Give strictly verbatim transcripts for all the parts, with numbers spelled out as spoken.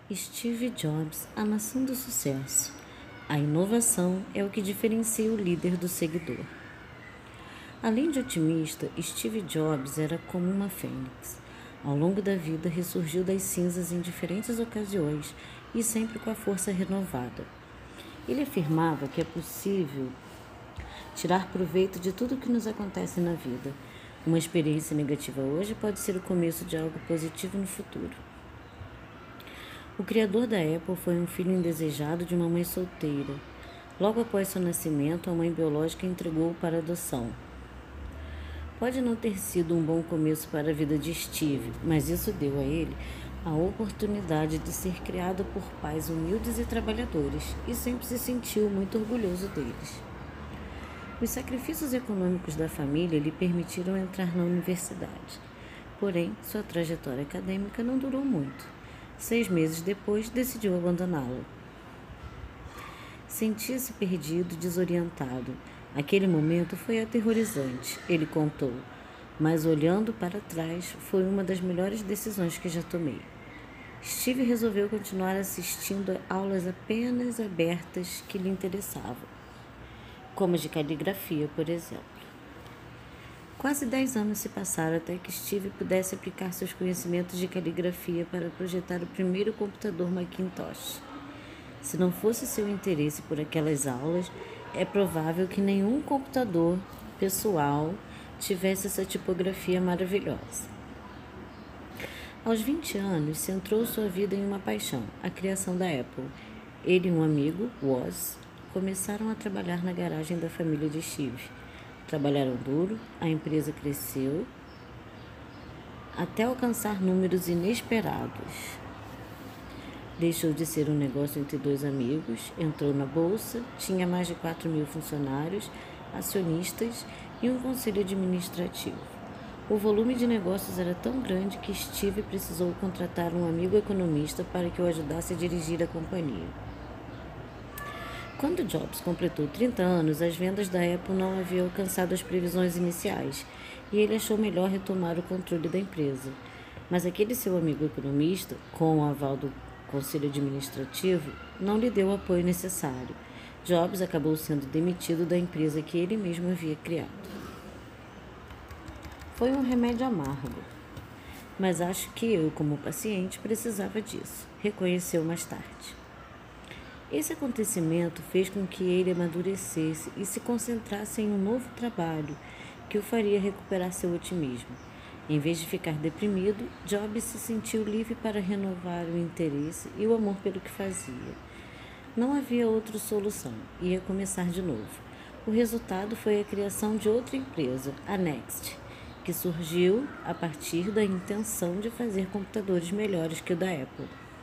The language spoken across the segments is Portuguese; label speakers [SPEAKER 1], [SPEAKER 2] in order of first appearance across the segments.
[SPEAKER 1] Steve Jobs, a maçã do sucesso. A inovação é o que diferencia o líder do seguidor. Além de otimista, Steve Jobs era como uma fênix. Ao longo da vida, ressurgiu das cinzas em diferentes ocasiões e sempre com a força renovada. Ele afirmava que é possível tirar proveito de tudo o que nos acontece na vida. Uma experiência negativa hoje pode ser o começo de algo positivo no futuro. O criador da Apple foi um filho indesejado de uma mãe solteira. Logo após seu nascimento, a mãe biológica entregou-o para adoção. Pode não ter sido um bom começo para a vida de Steve, mas isso deu a ele a oportunidade de ser criado por pais humildes e trabalhadores, e sempre se sentiu muito orgulhoso deles. Os sacrifícios econômicos da família lhe permitiram entrar na universidade. Porém, sua trajetória acadêmica não durou muito. Seis meses depois, decidiu abandoná-la. Sentia-se perdido, desorientado. Aquele momento foi aterrorizante, ele contou, mas olhando para trás, foi uma das melhores decisões que já tomei. Steve resolveu continuar assistindo a aulas apenas abertas que lhe interessavam, como as de caligrafia, por exemplo. Quase dez anos se passaram até que Steve pudesse aplicar seus conhecimentos de caligrafia para projetar o primeiro computador Macintosh. Se não fosse seu interesse por aquelas aulas, é provável que nenhum computador pessoal tivesse essa tipografia maravilhosa. Aos vinte anos, centrou sua vida em uma paixão, a criação da Apple. Ele e um amigo, Woz, começaram a trabalhar na garagem da família de Steve. Trabalharam duro, a empresa cresceu até alcançar números inesperados. Deixou de ser um negócio entre dois amigos, entrou na bolsa, tinha mais de quatro mil funcionários, acionistas e um conselho administrativo. O volume de negócios era tão grande que Steve precisou contratar um amigo economista para que o ajudasse a dirigir a companhia. Quando Jobs completou trinta anos, as vendas da Apple não haviam alcançado as previsões iniciais e ele achou melhor retomar o controle da empresa. Mas aquele seu amigo economista, com o aval do conselho administrativo, não lhe deu o apoio necessário. Jobs acabou sendo demitido da empresa que ele mesmo havia criado. Foi um remédio amargo, mas acho que eu, como paciente, precisava disso, reconheceu mais tarde. Esse acontecimento fez com que ele amadurecesse e se concentrasse em um novo trabalho que o faria recuperar seu otimismo. Em vez de ficar deprimido, Jobs se sentiu livre para renovar o interesse e o amor pelo que fazia. Não havia outra solução, ia começar de novo. O resultado foi a criação de outra empresa, a Next, que surgiu a partir da intenção de fazer computadores melhores que o da Apple.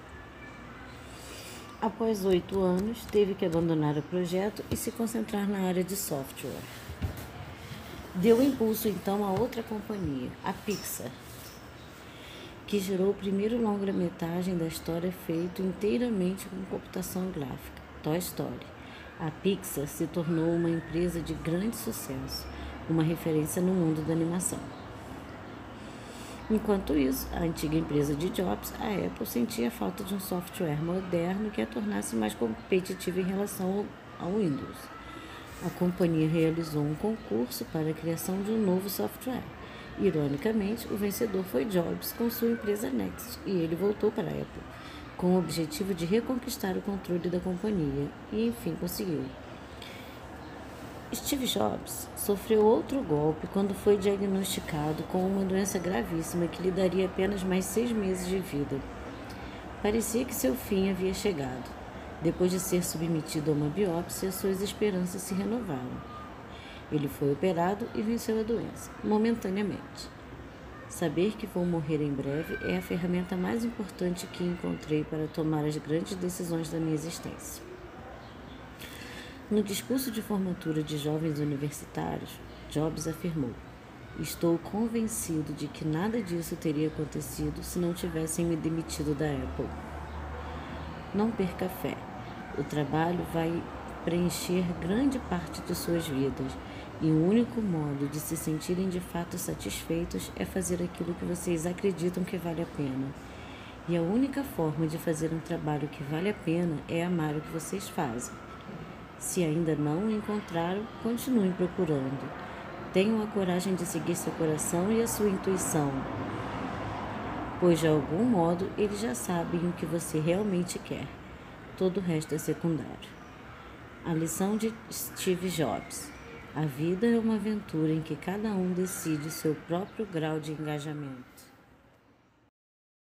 [SPEAKER 1] Após oito anos, teve que abandonar o projeto e se concentrar na área de software. Deu impulso então a outra companhia, a Pixar, que gerou o primeiro longa-metragem da história feito inteiramente com computação gráfica, Toy Story. A Pixar se tornou uma empresa de grande sucesso, uma referência no mundo da animação. Enquanto isso, a antiga empresa de Jobs, a Apple, sentia falta de um software moderno que a tornasse mais competitiva em relação ao Windows. A companhia realizou um concurso para a criação de um novo software. Ironicamente, o vencedor foi Jobs com sua empresa Next e ele voltou para a Apple, com o objetivo de reconquistar o controle da companhia e, enfim, conseguiu. Steve Jobs sofreu outro golpe quando foi diagnosticado com uma doença gravíssima que lhe daria apenas mais seis meses de vida. Parecia que seu fim havia chegado. Depois de ser submetido a uma biópsia, suas esperanças se renovaram. Ele foi operado e venceu a doença, momentaneamente. Saber que vou morrer em breve é a ferramenta mais importante que encontrei para tomar as grandes decisões da minha existência. No discurso de formatura de jovens universitários, Jobs afirmou: estou convencido de que nada disso teria acontecido se não tivessem me demitido da Apple. Não perca fé. O trabalho vai preencher grande parte de suas vidas e o único modo de se sentirem de fato satisfeitos é fazer aquilo que vocês acreditam que vale a pena. E a única forma de fazer um trabalho que vale a pena é amar o que vocês fazem. Se ainda não o encontraram, continuem procurando. Tenham a coragem de seguir seu coração e a sua intuição, pois de algum modo eles já sabem o que você realmente quer. Todo o resto é secundário. A lição de Steve Jobs: a vida é uma aventura em que cada um decide seu próprio grau de engajamento.